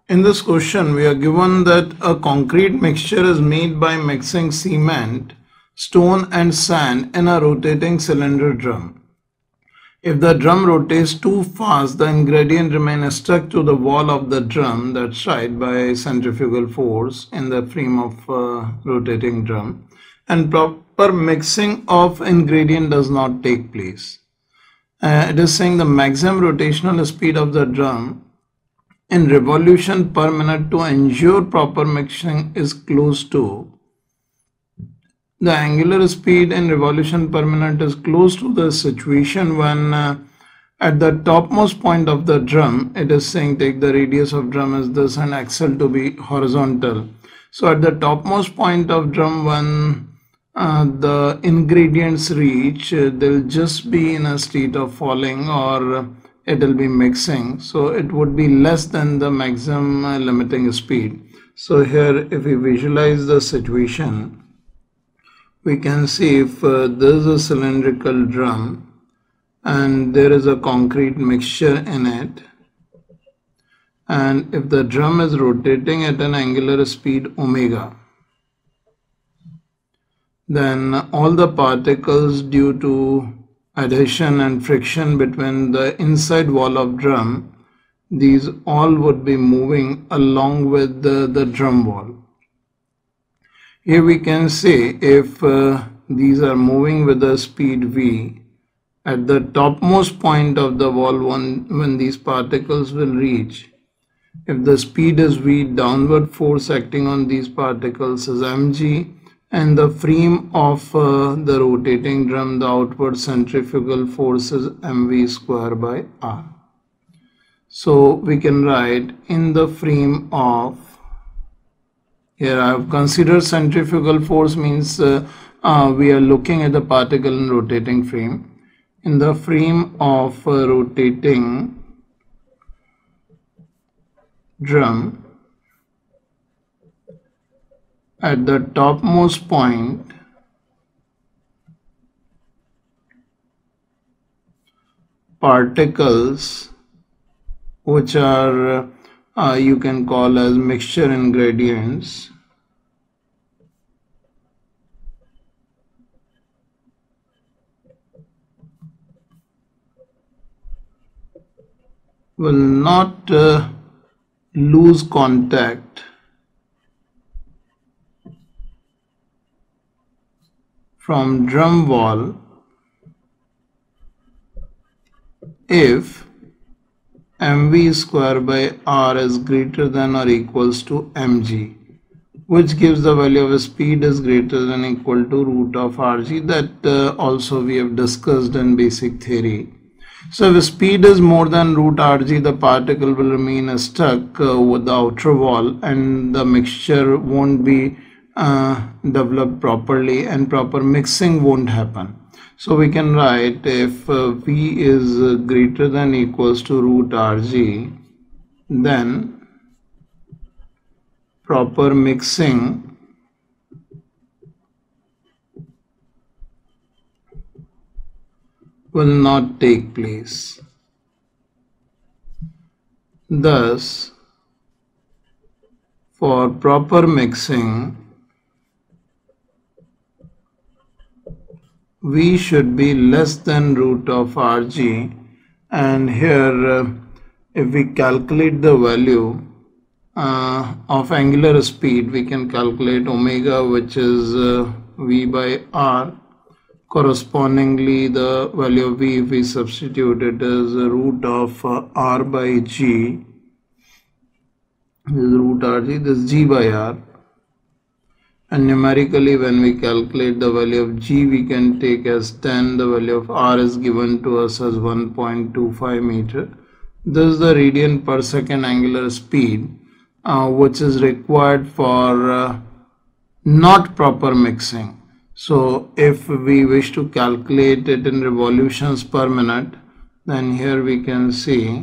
In this question, we are given that a concrete mixture is made by mixing cement, stone and sand in a rotating cylinder drum. If the drum rotates too fast, the ingredient remains stuck to the wall of the drum, that's right, by centrifugal force in the frame of rotating drum, and proper mixing of ingredient does not take place. It is saying the maximum rotational speed of the drum in revolution per minute to ensure proper mixing is close to the angular speed in revolution per minute is close to the situation when at the topmost point of the drum, it is saying take the radius of drum as this and axle to be horizontal. So at the topmost point of drum, when the ingredients reach, they'll just be in a state of falling or it will be mixing, so it would be less than the maximum limiting speed. So here if we visualize the situation, we can see if there is a cylindrical drum and there is a concrete mixture in it, and if the drum is rotating at an angular speed omega, then all the particles due to adhesion and friction between the inside wall of drum, these all would be moving along with the drum wall. Here we can say if these are moving with a speed v, at the topmost point of the wall when these particles will reach, if the speed is v, downward force acting on these particles is mg, and the frame of the rotating drum, the outward centrifugal force is mv square by r. So we can write in the frame of, here I have considered centrifugal force means we are looking at the particle in rotating frame. In the frame of rotating drum, at the topmost point, particles which are you can call as mixture ingredients will not lose contact from drum wall if mv square by r is greater than or equals to mg, which gives the value of speed is greater than or equal to root of rg. That also we have discussed in basic theory. So if speed is more than root rg, the particle will remain stuck with the outer wall and the mixture won't be developed properly and proper mixing won't happen. So we can write if v is greater than or equals to root rg, then proper mixing will not take place. Thus, for proper mixing, v should be less than root of rg, and here if we calculate the value of angular speed, we can calculate omega, which is v by r. Correspondingly, the value of v, if we substitute it as root of r by g, this is root rg, this is g by r. And numerically, when we calculate the value of g, we can take as 10. The value of r is given to us as 1.25 meter. This is the radian per second angular speed, which is required for not proper mixing. So if we wish to calculate it in revolutions per minute, then here we can see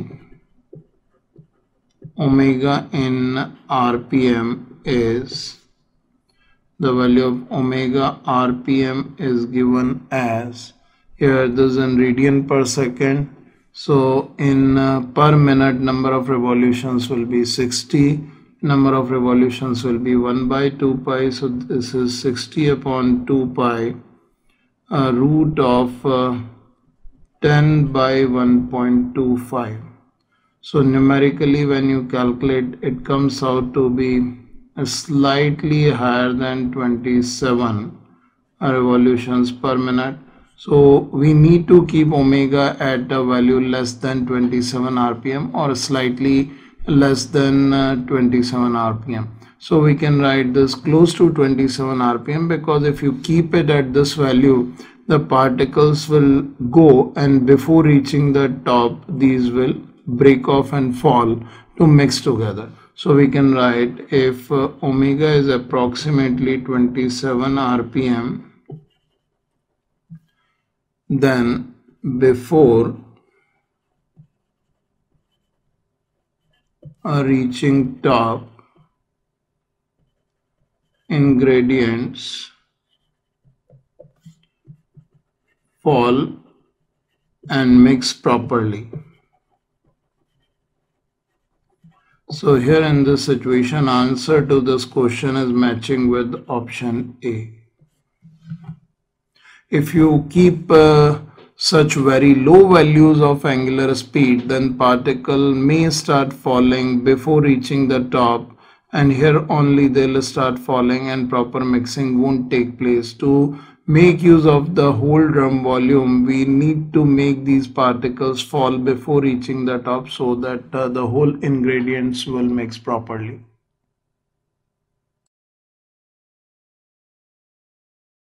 omega in rpm is, the value of omega rpm is given as, here this is in radian per second, So in per minute, number of revolutions will be 60. Number of revolutions will be 1 by 2 pi. So this is 60 upon 2 pi, root of 10 by 1.25. So numerically, when you calculate, it comes out to be slightly higher than 27 revolutions per minute. So we need to keep omega at a value less than 27 rpm or slightly less than 27 rpm. So we can write this close to 27 rpm, because if you keep it at this value, the particles will go, and before reaching the top, these will break off and fall to mix together. So we can write, if omega is approximately 27 rpm, then before reaching top, ingredients fall and mix properly. So here in this situation, answer to this question is matching with option A. If you keep such very low values of angular speed, then particle may start falling before reaching the top, and here only they'll start falling and proper mixing won't take place. To make use of the whole drum volume, we need to make these particles fall before reaching the top, so that the whole ingredients will mix properly.